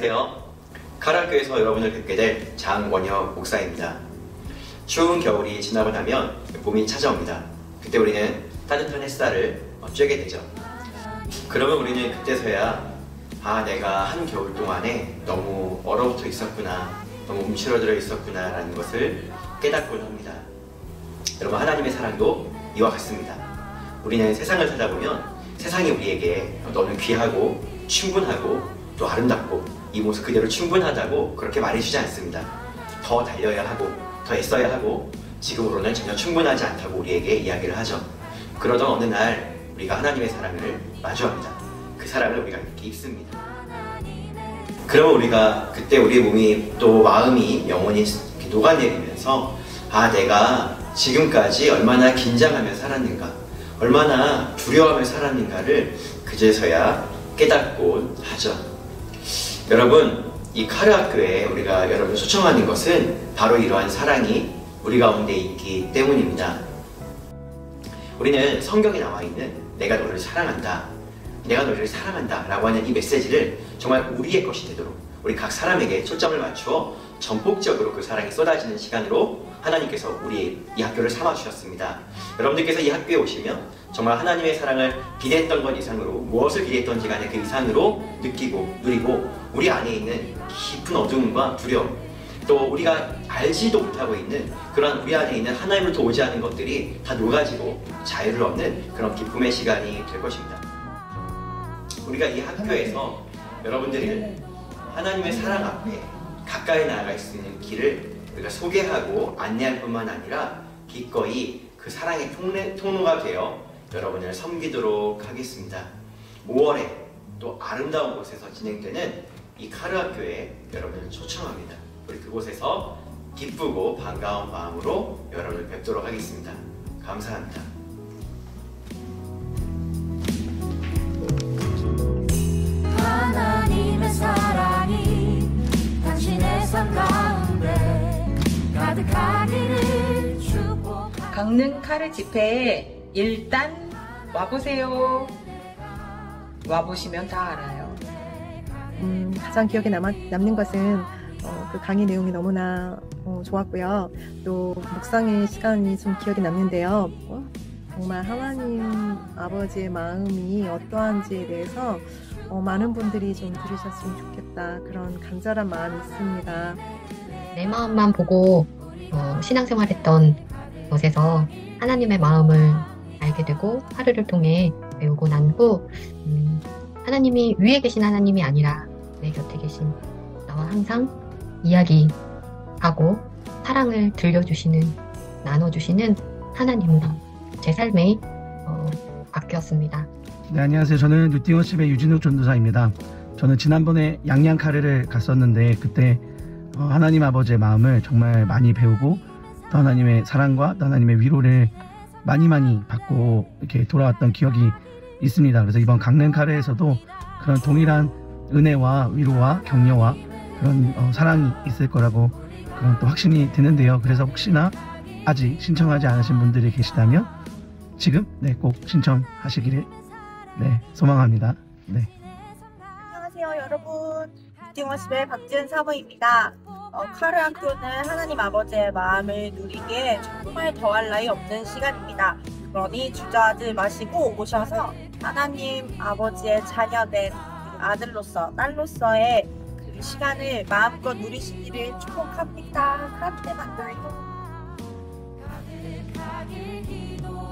안녕하세요. 카라교에서 여러분을 뵙게 될 장원혁 목사입니다. 추운 겨울이 지나고 나면 봄이 찾아옵니다. 그때 우리는 따뜻한 햇살을 쬐게 되죠. 그러면 우리는 그때서야 내가 한 겨울 동안에 너무 얼어붙어 있었구나, 너무 움츠러들어 있었구나 라는 것을 깨닫곤 합니다. 여러분, 하나님의 사랑도 이와 같습니다. 우리는 세상을 살다 보면 세상이 우리에게 너는 귀하고 충분하고 또 아름답고 이 모습 그대로 충분하다고 그렇게 말해주지 않습니다. 더 달려야 하고 더 애써야 하고 지금으로는 전혀 충분하지 않다고 우리에게 이야기를 하죠. 그러던 어느 날 우리가 하나님의 사랑을 마주합니다. 그 사랑을 우리가 이렇게 입습니다. 그러면 우리가 그때 우리의 몸이 또 마음이 영혼이 이렇게 녹아내리면서 내가 지금까지 얼마나 긴장하며 살았는가, 얼마나 두려워하며 살았는가를 그제서야 깨닫곤 하죠. 여러분, 이 카르학교에 우리가 여러분을 초청하는 것은 바로 이러한 사랑이 우리 가운데 있기 때문입니다. 우리는 성경에 나와 있는 내가 너를 사랑한다, 내가 너를 사랑한다 라고 하는 이 메시지를 정말 우리의 것이 되도록 우리 각 사람에게 초점을 맞추어 전폭적으로 그 사랑이 쏟아지는 시간으로 하나님께서 우리 이 학교를 삼아주셨습니다. 여러분들께서 이 학교에 오시면 정말 하나님의 사랑을 기대했던 것 이상으로, 무엇을 기대했던지 간에 그 이상으로 느끼고 누리고 우리 안에 있는 깊은 어두움과 두려움, 또 우리가 알지도 못하고 있는 그런 우리 안에 있는 하나님으로부터 오지 않은 것들이 다 녹아지고 자유를 얻는 그런 기쁨의 시간이 될 것입니다. 우리가 이 학교에서 여러분들이 하나님의 사랑 앞에 가까이 나아갈 수 있는 길을 우리가 소개하고 안내할 뿐만 아니라 기꺼이 그 사랑의 통로가 되어 여러분을 섬기도록 하겠습니다. 5월에 또 아름다운 곳에서 진행되는 이 카르학교에 여러분을 초청합니다. 우리 그곳에서 기쁘고 반가운 마음으로 여러분을 뵙도록 하겠습니다. 감사합니다. 하나님의 사랑이 당신의 삶 가운데 가득하기를 축복합니다. 강릉 카르 집회에 일단 와보세요. 와보시면 다 알아요. 가장 기억에 남는 것은 그 강의 내용이 너무나 좋았고요. 또 묵상의 시간이 좀 기억에 남는데요. 정말 하나님 아버지의 마음이 어떠한지에 대해서 많은 분들이 좀 들으셨으면 좋겠다, 그런 간절한 마음이 있습니다. 내 마음만 보고 신앙생활했던 것에서 하나님의 마음을 알게 되고 하루를 통해 배우고 난 후 하나님이 위에 계신 하나님이 아니라 내 곁에 계신 나와 항상 이야기하고 사랑을 들려주시는, 나눠주시는 하나님으로 제 삶에 바뀌었습니다. 네, 안녕하세요. 저는 뉴티워십의 유진욱 전도사입니다. 저는 지난번에 양양카르를 갔었는데 그때 하나님 아버지의 마음을 정말 많이 배우고 또 하나님의 사랑과 또 하나님의 위로를 많이 받고 이렇게 돌아왔던 기억이 있습니다. 그래서 이번 강릉카르에서도 그런 동일한 은혜와 위로와 격려와 그런 사랑이 있을 거라고 그런 또 확신이 드는데요. 그래서 혹시나 아직 신청하지 않으신 분들이 계시다면 지금 꼭 신청하시기를 소망합니다. 안녕하세요, 여러분. 뉴티워십의 박지은 사모입니다. 카르학교는 하나님 아버지의 마음을 누리기에 정말 더할 나위 없는 시간입니다. 그러니 주저하지 마시고 오셔서 하나님 아버지의 자녀된 아들로서, 딸로서의 그 시간을 마음껏 누리시기를 축복합니다. 카르 때 만나요.